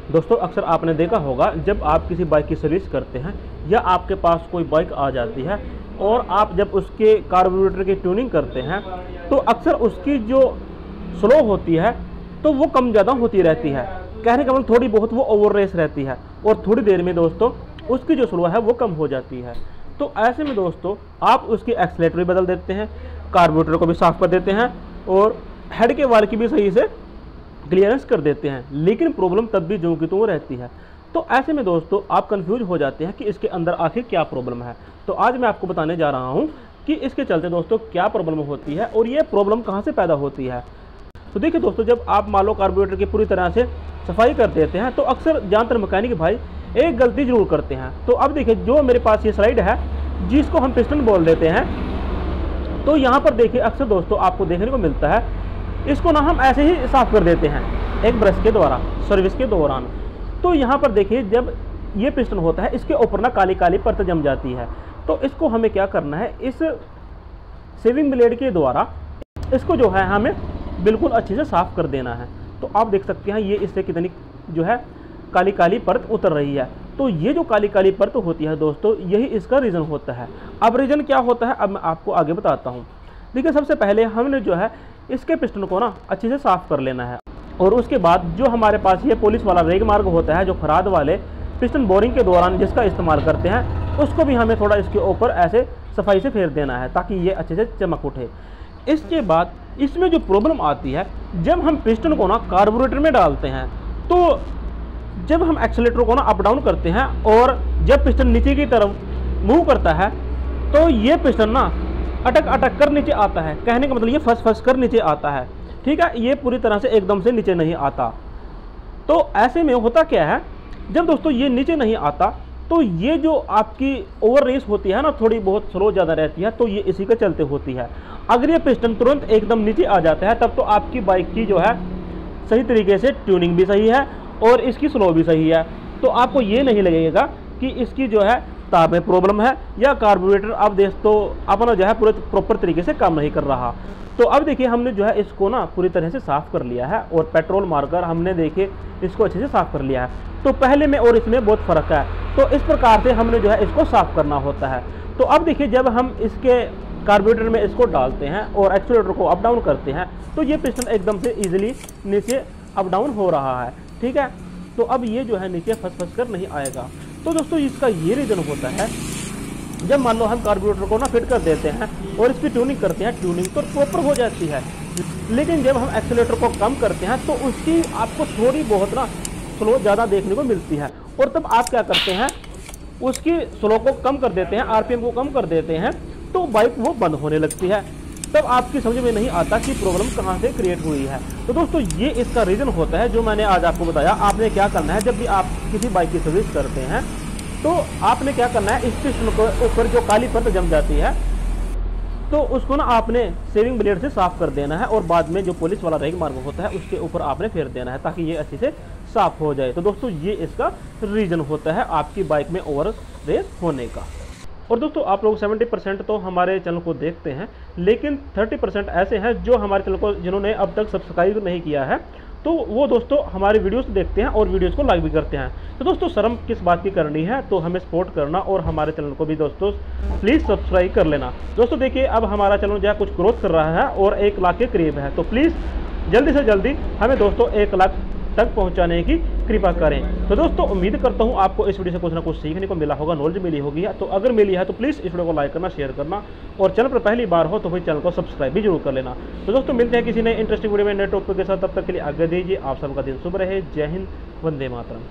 दोस्तों अक्सर आपने देखा होगा जब आप किसी बाइक की सर्विस करते हैं या आपके पास कोई बाइक आ जाती है और आप जब उसके कार्बोरेटर की ट्यूनिंग करते हैं तो अक्सर उसकी जो स्लो होती है तो वो कम ज़्यादा होती रहती है। कहने का मतलब थोड़ी बहुत वो ओवर रेस रहती है और थोड़ी देर में दोस्तों उसकी जो स्लो है वो कम हो जाती है। तो ऐसे में दोस्तों आप उसकी एक्सीलेटर भी बदल देते हैं, कार्बोरेटर को भी साफ़ कर देते हैं और हेड के वाल की भी सही से क्लियरेंस कर देते हैं, लेकिन प्रॉब्लम तब भी जो की तो वो रहती है। तो ऐसे में दोस्तों आप कंफ्यूज हो जाते हैं कि इसके अंदर आखिर क्या प्रॉब्लम है। तो आज मैं आपको बताने जा रहा हूं कि इसके चलते दोस्तों क्या प्रॉब्लम होती है और ये प्रॉब्लम कहां से पैदा होती है। तो देखिए दोस्तों, जब आप मान लो कार्बोरेटर की पूरी तरह से सफाई कर देते हैं तो अक्सर ज़्यादातर मैकेनिक भाई एक गलती जरूर करते हैं। तो अब देखिए जो मेरे पास ये स्लाइड है जिसको हम पिस्टन बोल देते हैं, तो यहाँ पर देखिए अक्सर दोस्तों आपको देखने को मिलता है इसको ना हम ऐसे ही साफ़ कर देते हैं एक ब्रश के द्वारा सर्विस के दौरान। तो यहाँ पर देखिए जब ये पिस्टन होता है इसके ऊपर ना काली काली परत जम जाती है। तो इसको हमें क्या करना है, इस सेविंग ब्लेड के द्वारा इसको जो है हमें बिल्कुल अच्छे से साफ़ कर देना है। तो आप देख सकते हैं ये इससे कितनी जो है काली काली परत उतर रही है। तो ये जो काली काली परत होती है दोस्तों यही इसका रीज़न होता है। अब रीज़न क्या होता है अब मैं आपको आगे बताता हूँ। देखिए सबसे पहले हमने जो है इसके पिस्टन को ना अच्छे से साफ़ कर लेना है और उसके बाद जो हमारे पास ये पुलिस वाला रेग मार्ग होता है जो खराद वाले पिस्टन बोरिंग के दौरान जिसका इस्तेमाल करते हैं उसको भी हमें थोड़ा इसके ऊपर ऐसे सफाई से फेर देना है ताकि ये अच्छे से चमक उठे। इसके बाद इसमें जो प्रॉब्लम आती है जब हम पिस्टन को ना कार्बोरेटर में डालते हैं तो जब हम एक्सीलेटर को ना अप डाउन करते हैं और जब पिस्टन नीचे की तरफ मूव करता है तो ये पिस्टन ना अटक अटक कर नीचे आता है। कहने का मतलब ये फंस फंस कर नीचे आता है, ठीक है, ये पूरी तरह से एकदम से नीचे नहीं आता। तो ऐसे में होता क्या है, जब दोस्तों ये नीचे नहीं आता तो ये जो आपकी ओवर रेस होती है ना थोड़ी बहुत स्लो ज़्यादा रहती है, तो ये इसी के चलते होती है। अगर ये पिस्टन तुरंत एकदम नीचे आ जाता है तब तो आपकी बाइक की जो है सही तरीके से ट्यूनिंग भी सही है और इसकी स्लो भी सही है। तो आपको ये नहीं लगेगा कि इसकी जो है तार में प्रॉब्लम है या कार्बोरेटर अब दोस्तों अपना जो है पूरे प्रॉपर तरीके से काम नहीं कर रहा। तो अब देखिए हमने जो है इसको ना पूरी तरह से साफ़ कर लिया है और पेट्रोल मारकर हमने देखिए इसको अच्छे से साफ़ कर लिया है। तो पहले में और इसमें बहुत फ़र्क है। तो इस प्रकार से हमने जो है इसको साफ़ करना होता है। तो अब देखिए जब हम इसके कार्बोरेटर में इसको डालते हैं और एक्सीलरेटर को अप डाउन करते हैं तो ये पिस्टन एकदम से ईजिली नीचे अप डाउन हो रहा है, ठीक है। तो अब ये जो है नीचे फंस फंस कर नहीं आएगा। तो दोस्तों इसका ये रीज़न होता है जब मान लो हम कार्बोरेटर को ना फिट कर देते हैं और इसकी ट्यूनिंग करते हैं, ट्यूनिंग तो प्रॉपर हो जाती है, लेकिन जब हम एक्सीलरेटर को कम करते हैं तो उसकी आपको थोड़ी बहुत ना स्लो ज़्यादा देखने को मिलती है। और तब आप क्या करते हैं उसकी स्लो को कम कर देते हैं, आरपीएम को कम कर देते हैं, तो बाइक वो बंद होने लगती है। तब आपकी समझ में नहीं आता कि प्रॉब्लम कहाँ से क्रिएट हुई है। तो दोस्तों ये इसका रीज़न होता है जो मैंने आज आपको बताया। आपने क्या करना है, जब भी आप किसी बाइक की सर्विस करते हैं तो आपने क्या करना है, इस पिस्टन के ऊपर जो काली परत जम जाती है तो उसको ना आपने सेविंग ब्लेड से साफ़ कर देना है और बाद में जो पुलिस वाला रेग मार्ग होता है उसके ऊपर आपने फेर देना है ताकि ये अच्छे से साफ़ हो जाए। तो दोस्तों ये इसका रीज़न होता है आपकी बाइक में ओवर रेस होने का। और दोस्तों आप लोग 70% तो हमारे चैनल को देखते हैं, लेकिन 30% ऐसे हैं जो हमारे चैनल को जिन्होंने अब तक सब्सक्राइब नहीं किया है, तो वो दोस्तों हमारे वीडियोस देखते हैं और वीडियोस को लाइक भी करते हैं। तो दोस्तों शर्म किस बात की करनी है, तो हमें सपोर्ट करना और हमारे चैनल को भी दोस्तों प्लीज़ सब्सक्राइब कर लेना। दोस्तों देखिए अब हमारा चैनल जो है कुछ ग्रोथ कर रहा है और 1 लाख के करीब है, तो प्लीज़ जल्दी से जल्दी हमें दोस्तों 1 लाख तक पहुंचाने की कृपा करें। तो दोस्तों उम्मीद करता हूं आपको इस वीडियो से कुछ ना कुछ सीखने को मिला होगा, नॉलेज मिली होगी। तो अगर मिली है तो प्लीज़ इस वीडियो को लाइक करना, शेयर करना और चैनल पर पहली बार हो तो फिर चैनल को सब्सक्राइब भी जरूर कर लेना। तो दोस्तों मिलते हैं किसी नए इंटरेस्टिंग वीडियो में नए टॉपिक के साथ, तब तक के लिए आगे दीजिए। आप सबका दिन शुभ रहे। जय हिंद, वंदे मातरम।